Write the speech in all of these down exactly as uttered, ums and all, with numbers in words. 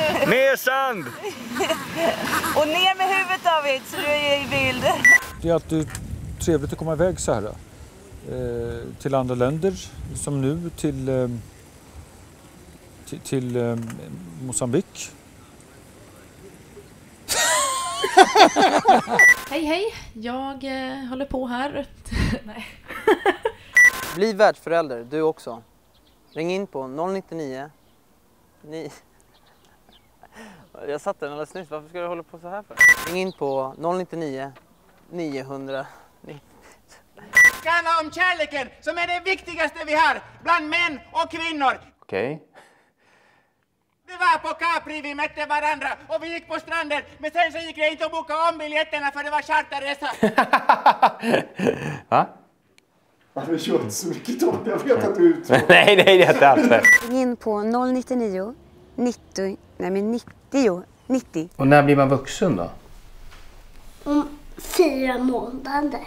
Mer sand! Och ner med huvudet, David, så du är i bild. Det är alltid trevligt att komma iväg så här. Eh, till andra länder, som nu till, eh, till, till eh, Mosambik. Hej hej, jag eh, håller på här. Nej. Bli världsförälder, du också. Ring in på noll nio nio. Ni... Jag satte den alldeles nyss, varför ska du hålla på så här för? Ring in på noll nio nio nio hundra. Det handlar om kärleken som är det viktigaste vi har bland män och kvinnor. Okej. Okay. Vi var på Capri, vi mötte varandra och vi gick på stranden. Men sen så gick det inte att boka om biljetterna för det var charterresa. Va? Jag har kört så mycket då, jag vet att du är ute. Nej, nej, det är inte alls. Ring in på noll nio nio nittio, nej men nittio, nittio. Och när blir man vuxen då? Om fyra månader.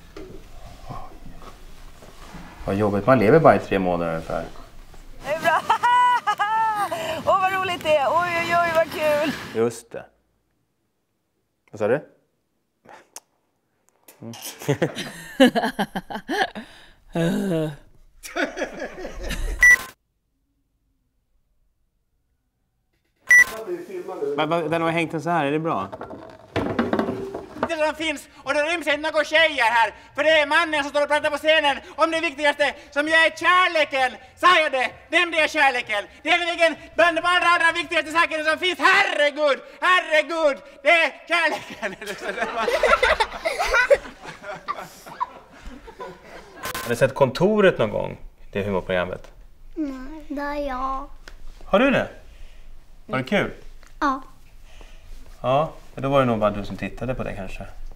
Vad jobbigt, man lever bara i tre månader ungefär. Det är bra. Åh, oh, vad roligt det är. Oj, oj, oj, vad kul. Just det. Vad sa du? Mm. Den har hängt den så här, är det bra? Det som finns, och det ryms inte några tjejer här. För det är mannen som står och pratar på scenen om det viktigaste som ju är kärleken. Sa jag det? Nämnde jag kärleken? Det är nämligen bland de allra, allra viktigaste sakerna som finns. Herregud, herregud, det är kärleken. Har ni sett Kontoret någon gång? Det humorprogrammet. Nej, det är jag. Har du det? Var det kul? Ja. Ja, då var det nog bara du som tittade på det kanske.